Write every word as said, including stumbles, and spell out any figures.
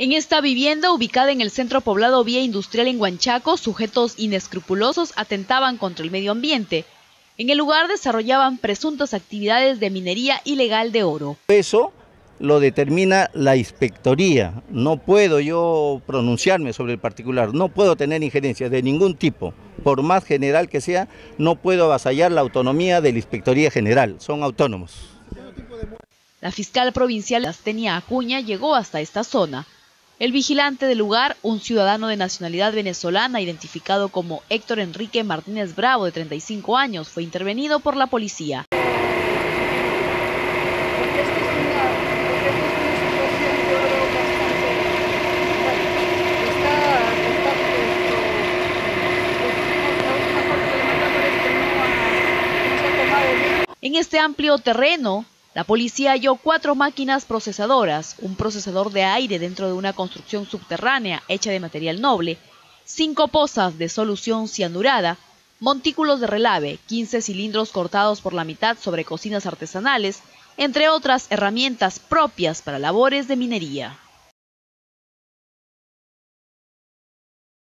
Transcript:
En esta vivienda, ubicada en el centro poblado Vía Industrial en Huanchaco, sujetos inescrupulosos atentaban contra el medio ambiente. En el lugar desarrollaban presuntas actividades de minería ilegal de oro. Eso lo determina la inspectoría. No puedo yo pronunciarme sobre el particular, no puedo tener injerencia de ningún tipo. Por más general que sea, no puedo avasallar la autonomía de la Inspectoría General, son autónomos. La fiscal provincial Astenia Acuña llegó hasta esta zona. El vigilante del lugar, un ciudadano de nacionalidad venezolana identificado como Héctor Enrique Martínez Bravo, de treinta y cinco años, fue intervenido por la policía. En este amplio terreno, la policía halló cuatro máquinas procesadoras, un procesador de aire dentro de una construcción subterránea hecha de material noble, cinco pozas de solución cianurada, montículos de relave, quince cilindros cortados por la mitad sobre cocinas artesanales, entre otras herramientas propias para labores de minería.